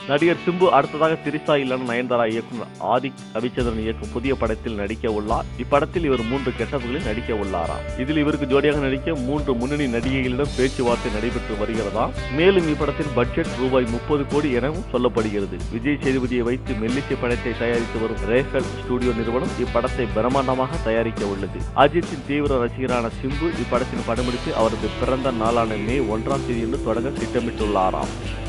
நடிகர் சிம்பு அடுத்ததாக திரிசா இல்லன் நயன்தாரா இயக்குனர் ஆதிக் ரவிச்சந்திரன் இயக்கும் புதிய படத்தில் நடிக்க உள்ளார். இப்படத்தில் இவர் 3 கெட்டப்புகளில் நடிக்க உள்ளாராம். இதில் இவருக்கு ஜோடியாக நடிக்க 3 முன்னணி நடிகைகளிடம் பேச்சுவார்த்தை நடைபெற்று வருகிறதாம். மேலும் இப்படத்தின் பட்ஜெட் ரூபாய் 30 கோடி எனவும் சொல்லப்படுகிறது. விஜய் சேதுபதியை வைத்து மெல்லிசை படத்தை தயாரித்து வரும் ரேஃபல் ஸ்டுடியோ நிறுவனம் இப்படத்தை பிரம்மாண்டமாக தயாரிக்க உள்ளது. அஜித்தின் தீவிர ரசிகரான சிம்பு இப்படத்தின் படப்பிடிப்பு அவரது பிறந்த நாளான மே 1ஆம் தேதி தொடங்க திட்டமிட்டுள்ளாராம்.